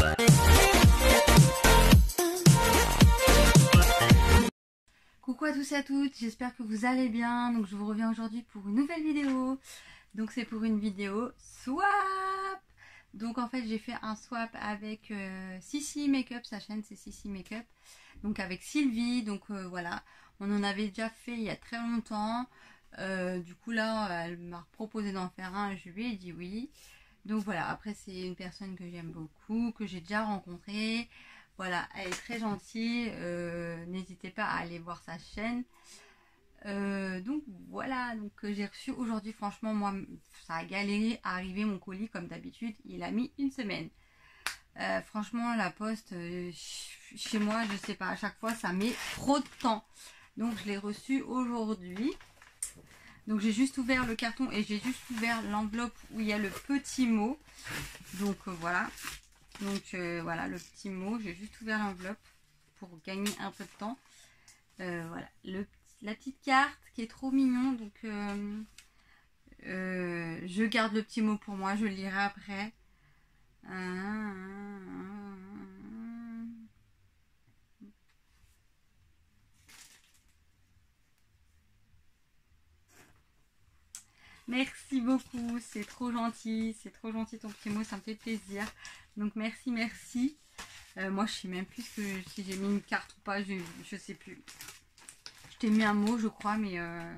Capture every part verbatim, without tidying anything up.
Coucou à tous et à toutes, j'espère que vous allez bien. Donc je vous reviens aujourd'hui pour une nouvelle vidéo. Donc c'est pour une vidéo swap. Donc en fait j'ai fait un swap avec euh, Sissi Makeup, sa chaîne c'est Sissi Makeup. Donc avec Sylvie, donc euh, voilà. On en avait déjà fait il y a très longtemps. Euh, du coup là elle m'a proposé d'en faire un, je lui ai dit oui. Donc voilà, après c'est une personne que j'aime beaucoup, que j'ai déjà rencontrée. Voilà, elle est très gentille, euh, n'hésitez pas à aller voir sa chaîne. Euh, donc voilà, donc euh, j'ai reçu aujourd'hui, franchement moi ça a galéré à arriver mon colis comme d'habitude, il a mis une semaine. Euh, franchement la poste euh, chez moi, je sais pas, à chaque fois ça met trop de temps. Donc je l'ai reçu aujourd'hui. Donc j'ai juste ouvert le carton et j'ai juste ouvert l'enveloppe où il y a le petit mot. Donc euh, voilà. Donc euh, voilà le petit mot, j'ai juste ouvert l'enveloppe pour gagner un peu de temps. Euh, voilà, le, la petite carte qui est trop mignon. Donc euh, euh, je garde le petit mot pour moi, je le lirai après. Merci beaucoup, c'est trop gentil, c'est trop gentil ton petit mot, ça me fait plaisir. Donc merci, merci. Euh, moi je sais même plus que, si j'ai mis une carte ou pas, je, je sais plus. Je t'ai mis un mot je crois, mais... Euh...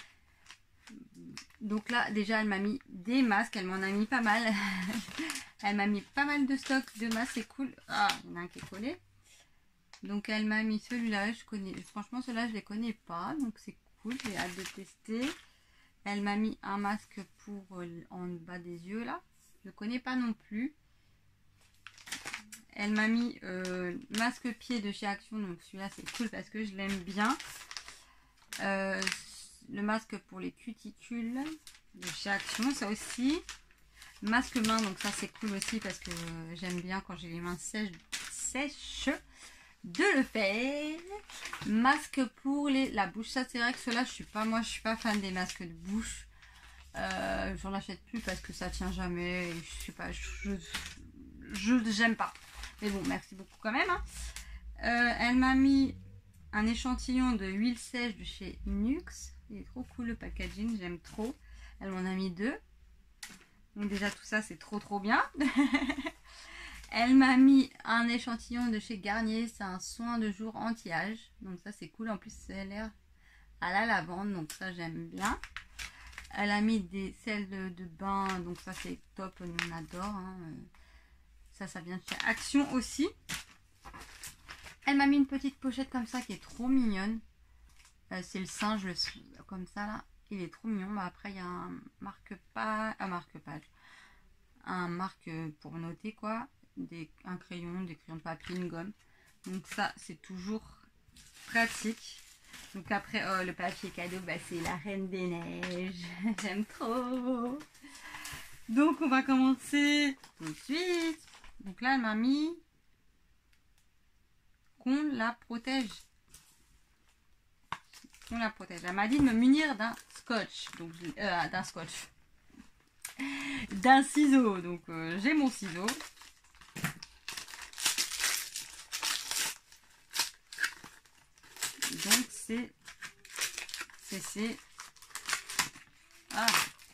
Donc là déjà elle m'a mis des masques, elle m'en a mis pas mal. Elle m'a mis pas mal de stock de masques, c'est cool. Ah, il y en a un qui est collé. Donc elle m'a mis celui-là, je connais, franchement celui-là je les connais pas, donc c'est cool, j'ai hâte de tester. Elle m'a mis un masque pour en bas des yeux là, je ne connais pas non plus. Elle m'a mis euh, masque pied de chez Action, donc celui-là c'est cool parce que je l'aime bien. Euh, le masque pour les cuticules de chez Action, ça aussi. Masque main, donc ça c'est cool aussi parce que j'aime bien quand j'ai les mains sèches, sèches de le faire. Masque pour les, la bouche, ça c'est vrai que ceux-là je suis pas, moi je suis pas fan des masques de bouche. Euh, j'en achète plus parce que ça tient jamais et je sais pas, je je j'aime pas, mais bon merci beaucoup quand même hein. Euh, elle m'a mis un échantillon de huile sèche de chez Nuxe, il est trop cool le packaging, j'aime trop. Elle m'en a mis deux, donc déjà tout ça c'est trop trop bien. Elle m'a mis un échantillon de chez Garnier, c'est un soin de jour anti-âge. Donc ça c'est cool, en plus c'est l'air à la lavande, donc ça j'aime bien. Elle a mis des sels de, de bain, donc ça c'est top, on adore. Hein. Ça, ça vient de chez Action aussi. Elle m'a mis une petite pochette comme ça qui est trop mignonne. Euh, c'est le singe, le, comme ça là, il est trop mignon. Bah, après il y a un marque-page, un marque-page, un marque pour noter quoi. Des, un crayon, des crayons de papier, une gomme. Donc ça c'est toujours pratique. Donc après oh, le papier cadeau, bah, c'est la Reine des Neiges. J'aime trop. Donc on va commencer tout de suite. Donc là elle m'a mis qu'on la protège. Qu'on la protège. Elle m'a dit de me munir d'un scotch. Donc euh, d'un scotch. D'un ciseau. Donc euh, j'ai mon ciseau. Donc c'est c'est ah,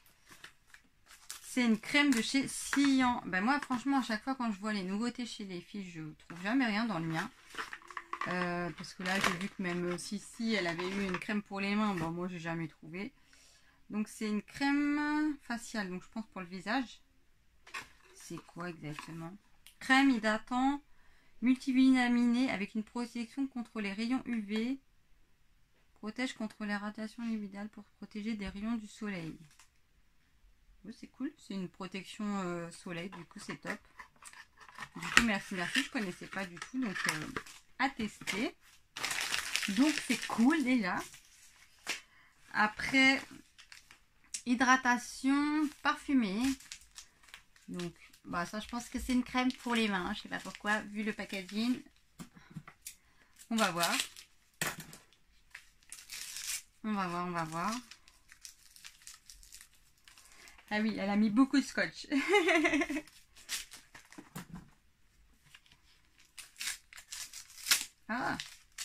c'est une crème de chez Cyan. Ben moi franchement à chaque fois quand je vois les nouveautés chez les filles, je trouve jamais rien dans le mien. Euh, parce que là j'ai vu que même Sissi elle avait eu une crème pour les mains. Bon moi j'ai jamais trouvé. Donc c'est une crème faciale, donc je pense pour le visage. C'est quoi exactement? Crème hydratant multivitaminée avec une protection contre les rayons U V. Protège contre les radiations luminales pour protéger des rayons du soleil. Oui, c'est cool, c'est une protection euh, soleil, du coup c'est top. Du coup merci, merci, je connaissais pas du tout, donc euh, à tester. Donc c'est cool déjà. Après, hydratation parfumée. Donc bah ça je pense que c'est une crème pour les mains, je sais pas pourquoi, vu le packaging. On va voir. On va voir, on va voir. Ah oui, elle a mis beaucoup de scotch. Ah,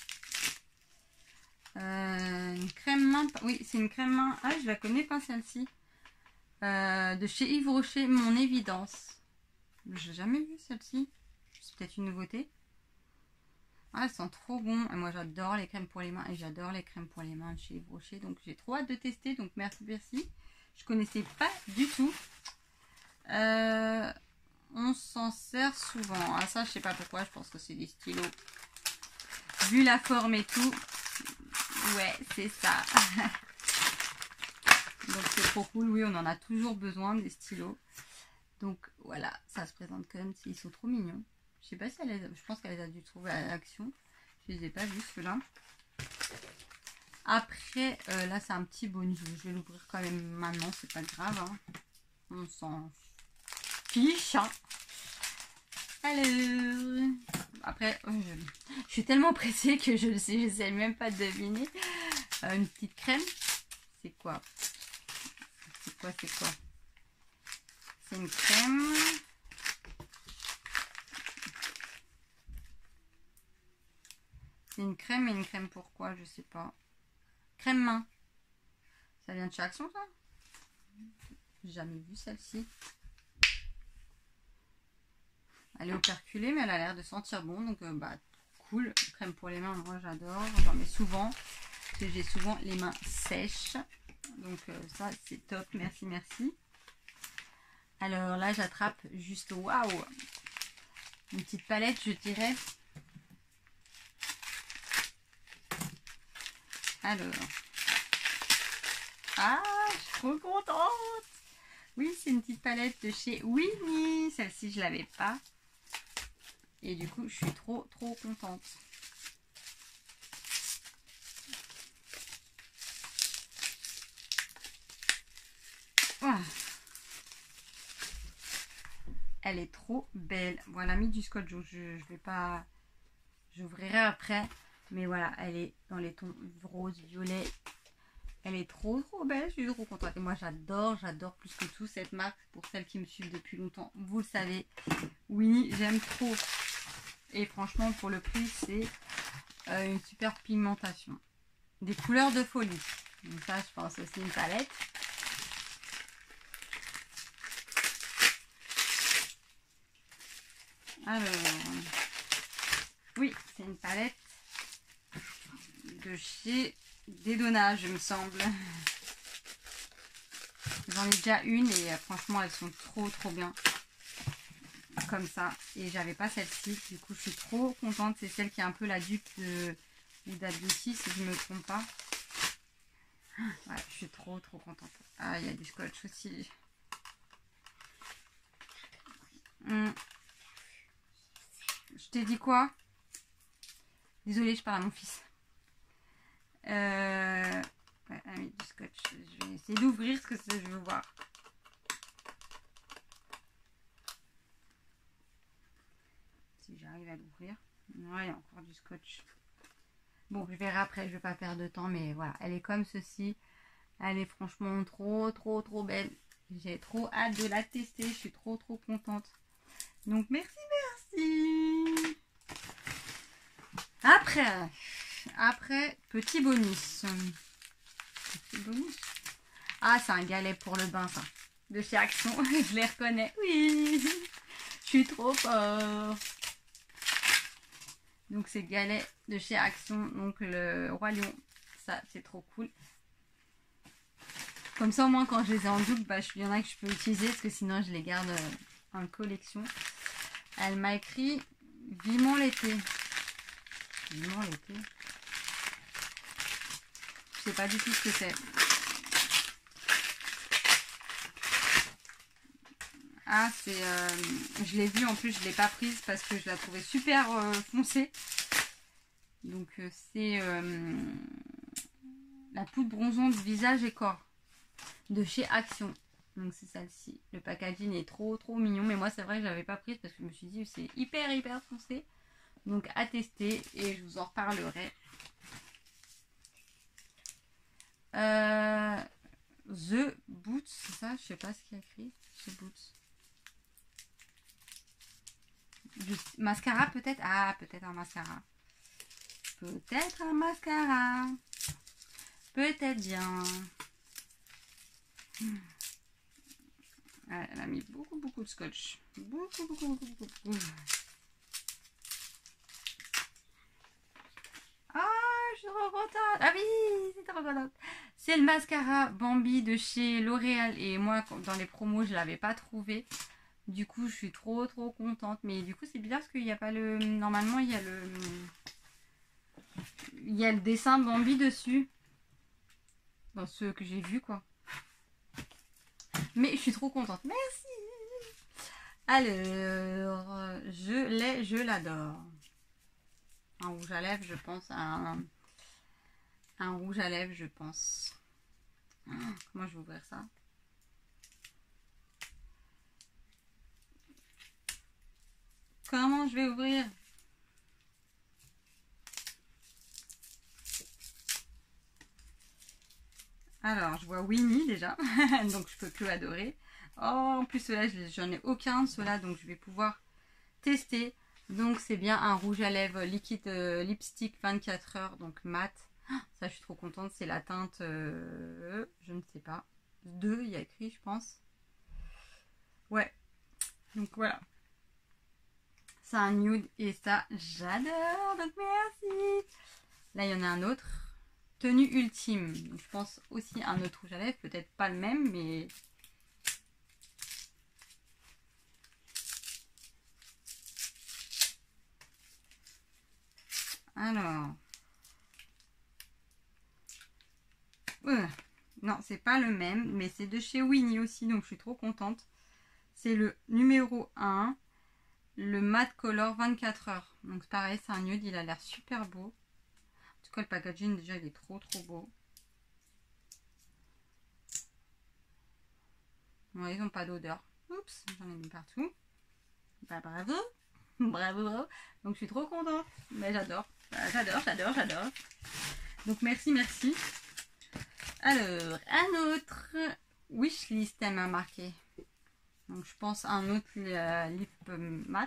euh, une crème main. Oui, c'est une crème main. Ah, je la connais pas celle-ci. Euh, de chez Yves Rocher, Mon Évidence. J'ai jamais vu celle-ci. C'est peut-être une nouveauté. Ah, elles sont trop bon. Et moi, j'adore les crèmes pour les mains. Et j'adore les crèmes pour les mains de chez Yves Rocher. Donc, j'ai trop hâte de tester. Donc, merci, merci. Je connaissais pas du tout. Euh, on s'en sert souvent. Ah, ça, je sais pas pourquoi. Je pense que c'est des stylos. Vu la forme et tout. Ouais, c'est ça. Donc, c'est trop cool. Oui, on en a toujours besoin des stylos. Donc, voilà. Ça se présente comme ils sont trop mignons. Je sais pas si elle les a, je pense qu'elle les a dû trouver à l'action. Je les ai pas vus ceux-là. Après, euh, là c'est un petit bonus. Je vais l'ouvrir quand même maintenant, c'est pas grave. Hein. On s'en fiche. Hein. Alors, après, euh, je, je suis tellement pressée que je ne sais, je sais même pas deviner. Euh, une petite crème. C'est quoi? C'est quoi? C'est quoi? C'est une crème. C'est une crème et une crème pourquoi? Je sais pas. Crème main. Ça vient de chez Action, ça? J'ai jamais vu celle-ci. Elle est operculée, mais elle a l'air de sentir bon. Donc, euh, bah, cool. Crème pour les mains, moi, j'adore. J'en mets souvent. Parce que j'ai souvent les mains sèches. Donc, euh, ça, c'est top. Merci, merci. Alors, là, j'attrape juste, waouh! Une petite palette, je dirais. Alors. Ah, je suis trop contente. Oui, c'est une petite palette de chez Winnie. Celle-ci, je l'avais pas. Et du coup, je suis trop, trop contente. Oh. Elle est trop belle. Voilà, mis du scotch. Je, je vais pas... J'ouvrirai après. Mais voilà, elle est dans les tons rose, violet. Elle est trop trop belle, je suis trop contente. Et moi j'adore, j'adore plus que tout cette marque. Pour celles qui me suivent depuis longtemps, vous le savez. Winnie, j'aime trop. Et franchement, pour le prix, c'est euh, une super pigmentation. Des couleurs de folie. Donc ça, je pense aussi une palette. Alors, oui, c'est une palette de chez Dedona, je me semble. J'en ai déjà une et euh, franchement, elles sont trop trop bien. Comme ça. Et j'avais pas celle-ci. Du coup, je suis trop contente. C'est celle qui est un peu la dupe de Huda Beauty, si je me trompe pas. Ouais, je suis trop trop contente. Ah, il y a du scotch aussi. Hum. Je t'ai dit quoi? Désolée, je parle à mon fils. Euh... Ouais, ah oui, du scotch. Je vais essayer d'ouvrir ce que c'est, je veux voir. Si j'arrive à l'ouvrir. Ouais, il y a encore du scotch. Bon, je verrai après, je vais pas perdre de temps, mais voilà, elle est comme ceci. Elle est franchement trop, trop, trop belle. J'ai trop hâte de la tester, je suis trop, trop contente. Donc, merci, merci. Après, après, petit bonus. Petit bonus. Ah, c'est un galet pour le bain, ça. De chez Action, je les reconnais. Oui, je suis trop fort. Donc, c'est galet de chez Action. Donc, le Roi Lion. Ça, c'est trop cool. Comme ça, au moins, quand je les ai en double, bah, il y en a que je peux utiliser. Parce que sinon, je les garde en collection. Elle m'a écrit « Vivement l'été ». Vivement l'été. Je sais pas du tout ce que c'est. Ah, c'est... Euh, je l'ai vue, en plus, je l'ai pas prise parce que je la trouvais super euh, foncée. Donc, euh, c'est euh, la poudre bronzante visage et corps de chez Action. Donc, c'est celle-ci. Le packaging est trop, trop mignon. Mais moi, c'est vrai que je l'avais pas prise parce que je me suis dit c'est hyper, hyper foncé. Donc, à tester et je vous en reparlerai. Euh, The Boots, c'est ça? Je sais pas ce qu'il y a écrit. The Boots. Juste, mascara peut-être? Ah, peut-être un mascara. peut-être un mascara. Peut-être bien. Elle a mis beaucoup, beaucoup de scotch. Beaucoup, beaucoup, beaucoup, beaucoup. Ah, je suis trop contente. Ah oui, c'est trop contente. C'est le mascara Bambi de chez L'Oréal. Et moi, dans les promos, je ne l'avais pas trouvé. Du coup, je suis trop, trop contente. Mais du coup, c'est bizarre parce qu'il n'y a pas le... Normalement, il y a le... Il y a le dessin Bambi dessus. Dans ceux que j'ai vus, quoi. Mais je suis trop contente. Merci. Alors, je l'ai, je l'adore. Un rouge à lèvres, je pense. Un, un rouge à lèvres, je pense. Comment je vais ouvrir ça? Comment je vais ouvrir? Alors, je vois Winnie déjà. Donc, je peux que adorer. Oh, en plus, ceux-là, j'en ai aucun. Ceux-là, donc je vais pouvoir tester. Donc, c'est bien un rouge à lèvres liquide euh, lipstick vingt-quatre heures. Donc, mat. Ça, je suis trop contente. C'est la teinte, euh, je ne sais pas. deux, il y a écrit, je pense. Ouais. Donc, voilà. C'est un nude et ça, j'adore. Donc, merci. Là, il y en a un autre. Tenue ultime. Donc, je pense aussi un autre rouge à lèvres. Peut-être pas le même, mais... Alors... Euh, non, c'est pas le même, mais c'est de chez Winnie aussi, donc je suis trop contente. C'est le numéro un, le Matte Color vingt-quatre heures. Donc pareil, c'est un nude, il a l'air super beau. En tout cas, le packaging, déjà, il est trop trop beau. Bon, ils n'ont pas d'odeur. Oups, j'en ai mis partout. Bah, bravo. Bravo, bravo. Donc je suis trop contente. Mais j'adore. Bah, j'adore, j'adore, j'adore. Donc merci, merci. Alors, un autre wishlist, elle m'a marqué. Donc, je pense un autre euh, lip mat.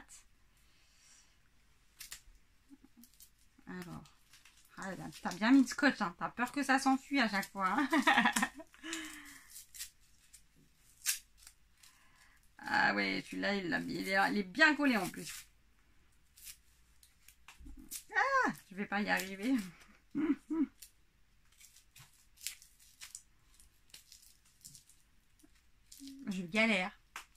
Alors, ah, t'as bien mis de scotch, hein. T'as peur que ça s'enfuit à chaque fois. Hein. Ah ouais, celui-là, il, il, il est bien collé en plus. Ah, je vais pas y arriver. Je galère.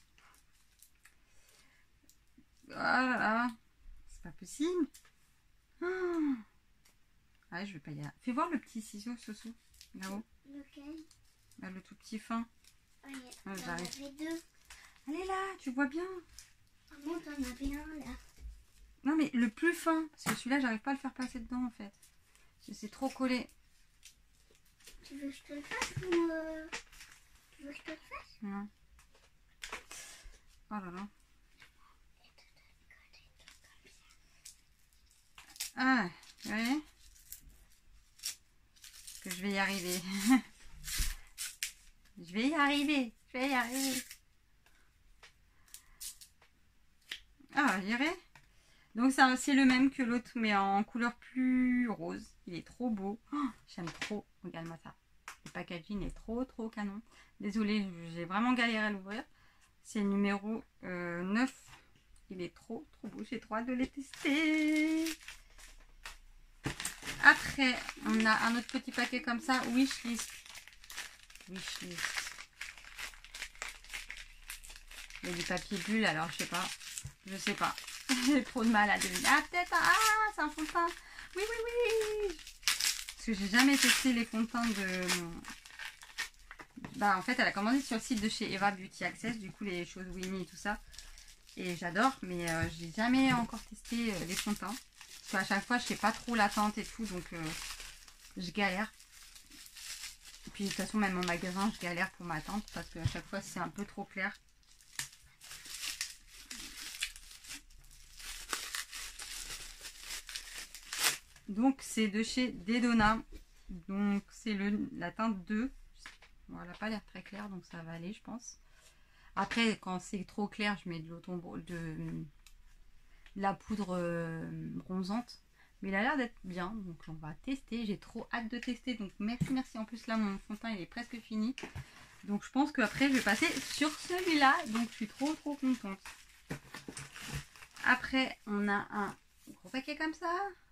Oh là là. C'est pas possible. Oh. Ah, je vais pas y arriver. Fais voir le petit ciseau, Soso. Là-haut. Lequel? Là, le tout petit fin. Oh, il Ah, y en avait deux. Allez là, tu vois bien. Ah bon, t'en avais un là. Non, mais le plus fin. Parce que celui-là, j'arrive pas à le faire passer dedans en fait. C'est trop collé. Tu veux que je te le fasse ou euh... tu veux que je te le fasse? Non. Oh là là. Ah, vous voyez? Que je vais y arriver. Je vais y arriver. Je vais y arriver. Ah, vous verrez? Donc ça c'est le même que l'autre, mais en couleur plus rose. Il est trop beau. Oh, j'aime trop. Regarde-moi ça. Le packaging est trop trop canon. Désolée, j'ai vraiment galéré à l'ouvrir. C'est le numéro euh, neuf. Il est trop trop beau. J'ai trop hâte de les tester. Après, on a un autre petit paquet comme ça. Wishlist. Wishlist. Il y a du papier bulle, alors je sais pas. Je sais pas. J'ai trop de mal à deviner. Ah, peut-être. Ah, c'est un fond de teint. Oui, oui, oui. Parce que j'ai jamais testé les fonds de teint de... Bah, en fait, elle a commandé sur le site de chez Eva Beauty Access. Du coup, les choses Winnie et tout ça. Et j'adore. Mais euh, j'ai jamais encore testé euh, les fonds de teint. Parce qu'à chaque fois, je sais pas trop la teinte et tout. Donc, euh, je galère. Et puis, de toute façon, même en magasin, je galère pour ma teinte. Parce qu'à chaque fois, c'est un peu trop clair. Donc c'est de chez Dedona. Donc c'est le la teinte deux. Bon, elle n'a pas l'air très claire, donc ça va aller, je pense. Après, quand c'est trop clair, je mets de l'autombre, de, de la poudre euh, bronzante. Mais il a l'air d'être bien, donc on va tester. J'ai trop hâte de tester, donc merci, merci. En plus là, mon fond de teint il est presque fini. Donc je pense qu'après je vais passer sur celui-là, donc je suis trop trop contente. Après on a un gros paquet comme ça.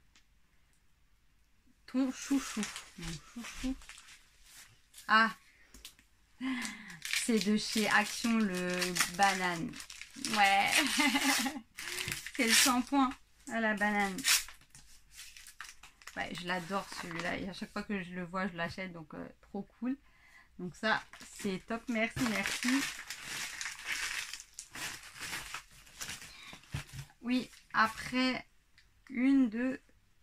Ton chouchou. Mon chouchou. Ah, c'est de chez Action le banane. Ouais. C'est le shampoing à la banane. Ouais, je l'adore celui-là et à chaque fois que je le vois je l'achète, donc euh, trop cool. Donc ça c'est top, merci, merci. Oui, après une de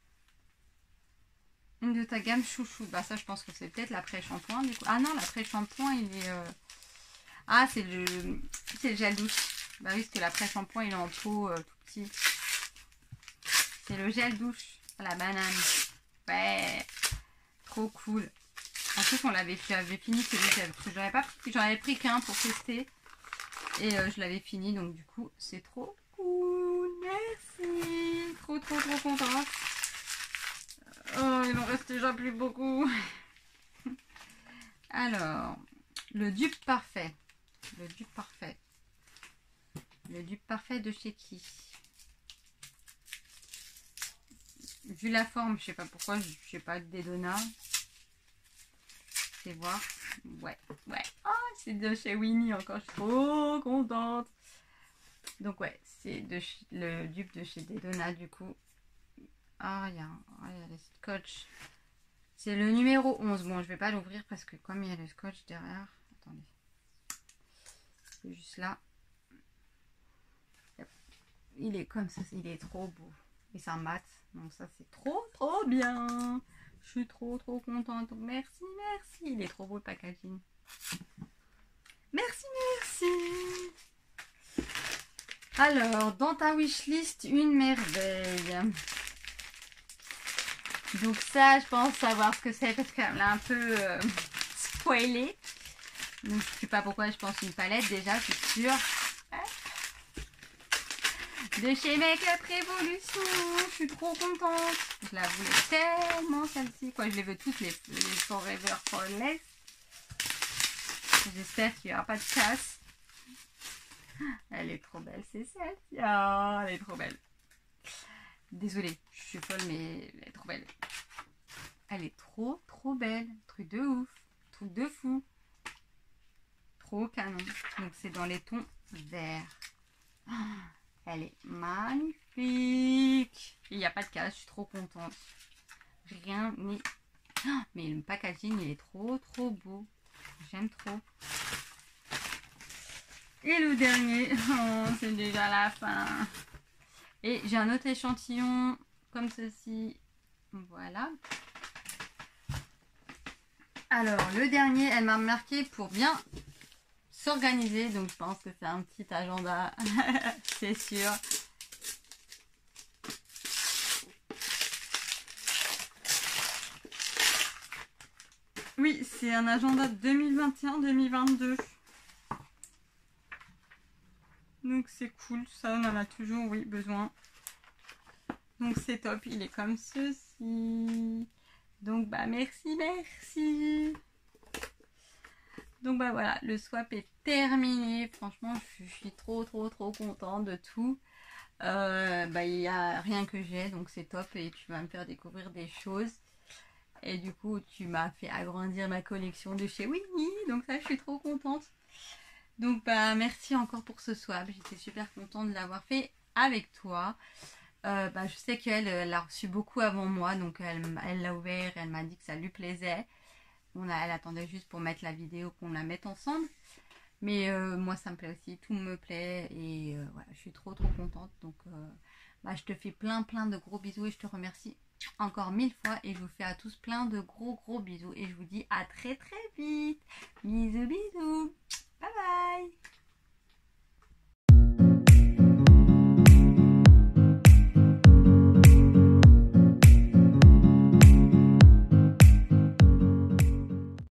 une de ta gamme chouchou. Bah ça je pense que c'est peut-être l'après-shampoing du coup. Ah non, l'après-shampoing il est... Euh... Ah c'est le, c'est le gel douche. Bah oui, parce que l'après-shampoing il est en pot euh, tout petit. C'est le gel douche à la banane. Ouais, trop cool. En plus on l'avait j'avais fini celui que j'en avais pas pris, j'en avais pris qu'un pour tester. Et euh, je l'avais fini, donc du coup c'est trop cool. Merci. Trop trop trop contente. Oh, il en reste déjà plus beaucoup. Alors, le dupe parfait. Le dupe parfait. Le dupe parfait de chez qui? Vu la forme, je sais pas pourquoi, je sais pas, des Donna. Je vais voir. Ouais, ouais. Oh, c'est de chez Winnie encore, je suis trop contente. Donc ouais, c'est de le dupe de chez Dedonna du coup. Ah, il y a, oh, y a le scotch. C'est le numéro onze. Bon, je vais pas l'ouvrir parce que comme il y a le scotch derrière. Attendez. C'est juste là. Il est comme ça. Il est trop beau. Et c'est un mat. Donc ça, c'est trop, trop bien. Je suis trop, trop contente. Donc merci, merci. Il est trop beau le packaging. Merci, merci. Alors, dans ta wishlist, une merveille. Donc ça, je pense savoir ce que c'est parce qu'elle l'a un peu euh, spoilé. Donc je sais pas pourquoi, je pense une palette déjà, c'est sûr. De chez Make-up Révolution, je suis trop contente. Je la voulais tellement celle-ci. Quoi, je les veux toutes, les, les Forever Flawless. J'espère qu'il n'y aura pas de casse. Elle est trop belle, c'est celle-ci. Oh, elle est trop belle. Désolée, je suis folle, mais elle est trop belle. Elle est trop, trop belle. Truc de ouf. Truc de fou. Trop canon. Donc, c'est dans les tons verts. Oh, elle est magnifique. Il n'y a pas de casse, je suis trop contente. Rien n'est... Oh, mais le packaging, il est trop, trop beau. J'aime trop. Et le dernier, oh, c'est déjà la fin. Et j'ai un autre échantillon comme ceci. Voilà. Alors, le dernier, elle m'a marqué pour bien s'organiser. Donc, je pense que c'est un petit agenda. C'est sûr. Oui, c'est un agenda deux mille vingt et un deux mille vingt-deux. Donc c'est cool, ça on en a toujours, oui, besoin. Donc c'est top, il est comme ceci. Donc bah merci, merci. Donc bah voilà, le swap est terminé. Franchement, je suis trop trop trop contente de tout. Euh, bah il n'y a rien que j'ai, donc c'est top et tu vas me faire découvrir des choses. Et du coup, tu m'as fait agrandir ma collection de chez Winnie, donc ça je suis trop contente. Donc bah merci encore pour ce swap, j'étais super contente de l'avoir fait avec toi. Euh, bah, je sais qu'elle elle l'a reçu beaucoup avant moi, donc elle elle l'a ouvert, elle m'a dit que ça lui plaisait. On a, elle attendait juste pour mettre la vidéo, qu'on la mette ensemble. Mais euh, moi ça me plaît aussi, tout me plaît et euh, voilà, je suis trop trop contente. Donc euh, bah, je te fais plein plein de gros bisous et je te remercie encore mille fois et je vous fais à tous plein de gros gros bisous et je vous dis à très très vite. Bisous bisous.